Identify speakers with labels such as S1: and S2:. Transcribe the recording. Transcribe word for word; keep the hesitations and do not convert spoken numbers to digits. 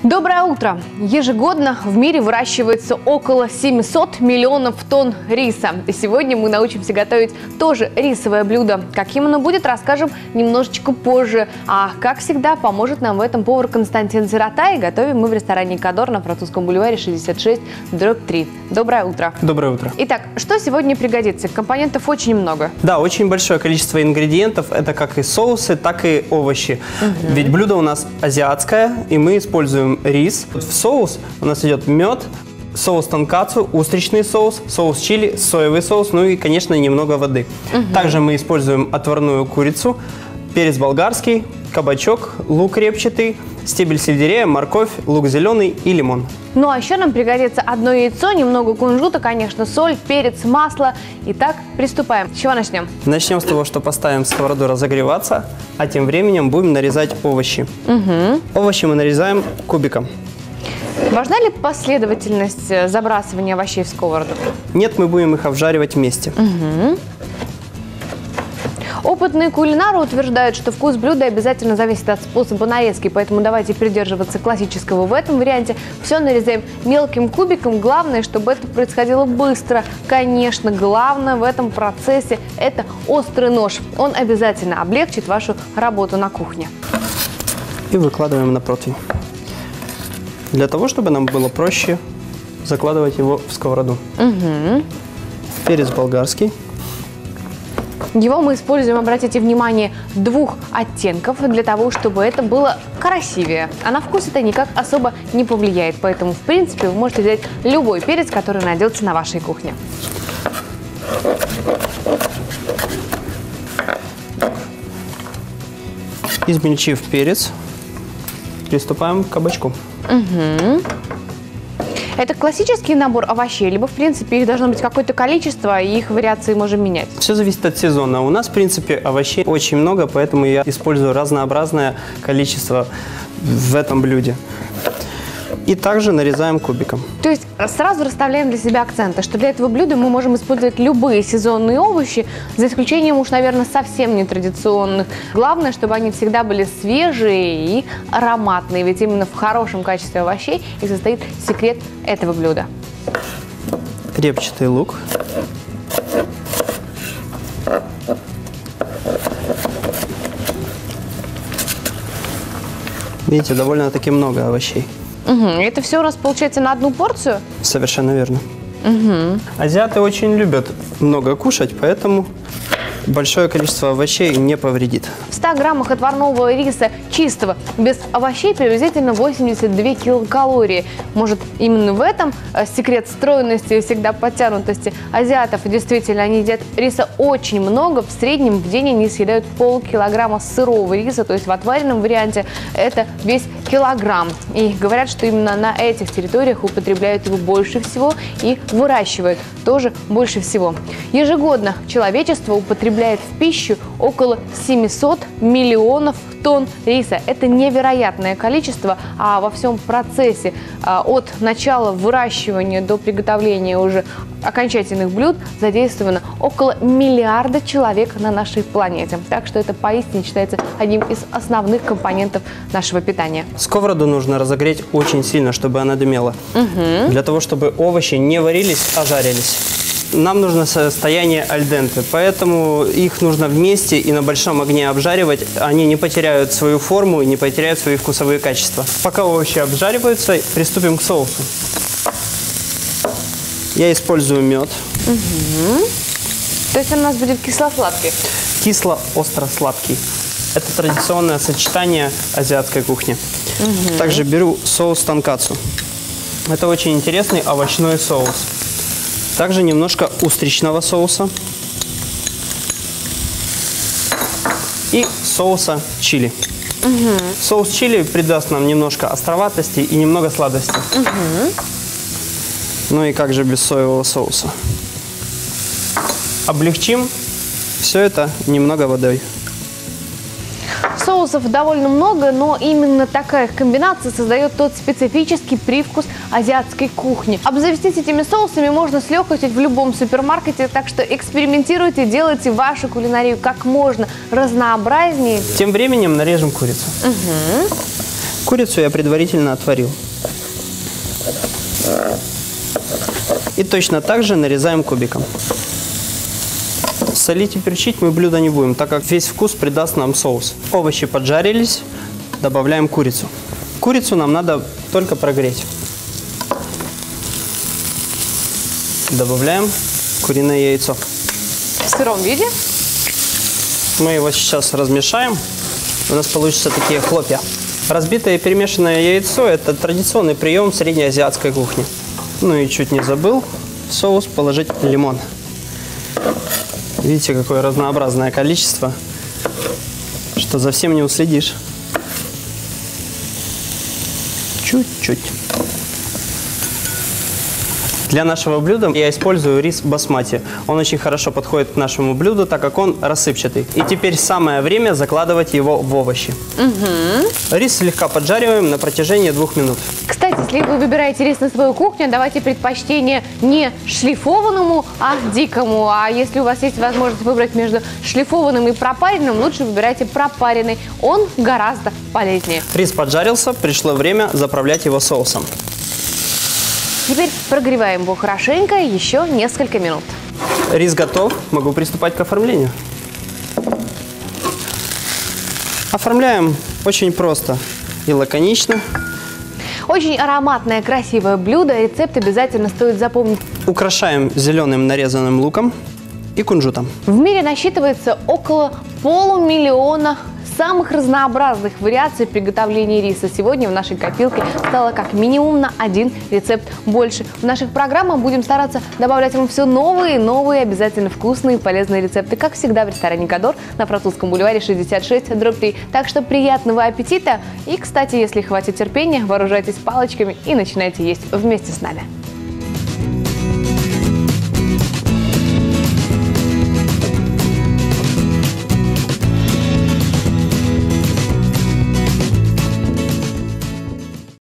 S1: Доброе утро! Ежегодно в мире выращивается около семисот миллионов тонн риса. И сегодня мы научимся готовить тоже рисовое блюдо. Каким оно будет, расскажем немножечко позже. А как всегда, поможет нам в этом повар Константин Сирота. И готовим мы в ресторане «Кадор» на Французском бульваре шестьдесят шесть дробь три. Доброе утро!
S2: Доброе утро!
S1: Итак, что сегодня пригодится? Компонентов очень много.
S2: Да, очень большое количество ингредиентов. Это как и соусы, так и овощи. Угу. Ведь блюдо у нас азиатское, и мы используем рис. В соус у нас идет мед, соус тонкацу, устричный соус, соус чили, соевый соус, ну и, конечно, немного воды. Угу. Также мы используем отварную курицу, перец болгарский, кабачок, лук репчатый, стебель сельдерея, морковь, лук зеленый и лимон.
S1: Ну а еще нам пригодится одно яйцо, немного кунжута, конечно, соль, перец, масло. Итак, приступаем. С чего начнем?
S2: Начнем с того, что поставим сковороду разогреваться, а тем временем будем нарезать овощи. Угу. Овощи мы нарезаем кубиком.
S1: Важна ли последовательность забрасывания овощей в сковороду?
S2: Нет, мы будем их обжаривать вместе.
S1: Угу. Опытные кулинары утверждают, что вкус блюда обязательно зависит от способа нарезки, поэтому давайте придерживаться классического в этом варианте. Все нарезаем мелким кубиком. Главное, чтобы это происходило быстро. Конечно, главное в этом процессе – это острый нож. Он обязательно облегчит вашу работу на кухне.
S2: И выкладываем на противень. Для того, чтобы нам было проще закладывать его в сковороду. Угу. Перец болгарский.
S1: Его мы используем, обратите внимание, двух оттенков, для того, чтобы это было красивее. А на вкус это никак особо не повлияет. Поэтому, в принципе, вы можете взять любой перец, который найдется на вашей кухне.
S2: Измельчив перец, приступаем к кабачку.
S1: Угу. Это классический набор овощей, либо, в принципе, их должно быть какое-то количество, и их вариации можем менять?
S2: Все зависит от сезона. У нас, в принципе, овощей очень много, поэтому я использую разнообразное количество в этом блюде. И также нарезаем кубиком.
S1: То есть сразу расставляем для себя акценты, что для этого блюда мы можем использовать любые сезонные овощи, за исключением уж, наверное, совсем нетрадиционных. Главное, чтобы они всегда были свежие и ароматные, ведь именно в хорошем качестве овощей и состоит секрет этого блюда.
S2: Репчатый лук. Видите, довольно-таки много овощей.
S1: Угу. Это все у нас получается на одну порцию?
S2: Совершенно верно.
S1: Угу.
S2: Азиаты очень любят много кушать, поэтому большое количество овощей не повредит.
S1: В ста граммах отварного риса чистого, без овощей, приблизительно восемьдесят две килокалории. Может, именно в этом секрет стройности и всегда подтянутости азиатов. Действительно, они едят риса очень много. В среднем в день они съедают полкилограмма сырого риса, то есть в отваренном варианте это весь килограмм. И говорят, что именно на этих территориях употребляют его больше всего и выращивают тоже больше всего. Ежегодно человечество употребляет в пищу около семисот миллионов тонн риса. Это невероятное количество, а во всем процессе от начала выращивания до приготовления уже окончательных блюд задействовано около миллиарда человек на нашей планете. Так что это поистине считается одним из основных компонентов нашего питания.
S2: Сковороду нужно разогреть очень сильно, чтобы она дымела. Угу. Для того, чтобы овощи не варились, а жарились. Нам нужно состояние аль денте, поэтому их нужно вместе и на большом огне обжаривать. Они не потеряют свою форму и не потеряют свои вкусовые качества. Пока овощи обжариваются, приступим к соусу. Я использую мед.
S1: Угу. То есть он у нас будет кисло-сладкий?
S2: Кисло-остро-сладкий. Это традиционное сочетание азиатской кухни. Угу. Также беру соус тонкацу. Это очень интересный овощной соус. Также немножко устричного соуса и соуса чили. Угу. Соус чили придаст нам немножко островатости и немного сладости. Угу. Ну и как же без соевого соуса. Облегчим все это немного водой.
S1: Соусов довольно много, но именно такая их комбинация создает тот специфический привкус азиатской кухни. Обзавестись этими соусами можно с легкостью в любом супермаркете, так что экспериментируйте, делайте вашу кулинарию как можно разнообразнее.
S2: Тем временем нарежем курицу.
S1: Угу.
S2: Курицу я предварительно отварил. И точно так же нарезаем кубиком. Солить и перчить мы блюдо не будем, так как весь вкус придаст нам соус. Овощи поджарились, добавляем курицу. Курицу нам надо только прогреть. Добавляем куриное яйцо.
S1: В сыром виде?
S2: Мы его сейчас размешаем. У нас получатся такие хлопья. Разбитое и перемешанное яйцо – это традиционный прием среднеазиатской кухни. Ну и чуть не забыл в соус положить лимон. Видите, какое разнообразное количество, что за всем не уследишь. Чуть-чуть. Для нашего блюда я использую рис басмати. Он очень хорошо подходит к нашему блюду, так как он рассыпчатый. И теперь самое время закладывать его в овощи. Угу. Рис слегка поджариваем на протяжении двух минут.
S1: Кстати, если вы выбираете рис на свою кухню, давайте предпочтение не шлифованному, а дикому. А если у вас есть возможность выбрать между шлифованным и пропаренным, лучше выбирайте пропаренный. Он гораздо полезнее.
S2: Рис поджарился, пришло время заправлять его соусом.
S1: Теперь прогреваем его хорошенько еще несколько минут.
S2: Рис готов, могу приступать к оформлению. Оформляем очень просто и лаконично.
S1: Очень ароматное, красивое блюдо. Рецепт обязательно стоит запомнить.
S2: Украшаем зеленым нарезанным луком и кунжутом.
S1: В мире насчитывается около полумиллиона самых разнообразных вариаций приготовления риса. Сегодня в нашей копилке стало как минимум на один рецепт больше. В наших программах будем стараться добавлять вам все новые и новые, обязательно вкусные и полезные рецепты. Как всегда в ресторане «Кадор» на Французском бульваре шестьдесят шесть дробь три. Так что приятного аппетита! И, кстати, если хватит терпения, вооружайтесь палочками и начинайте есть вместе с нами.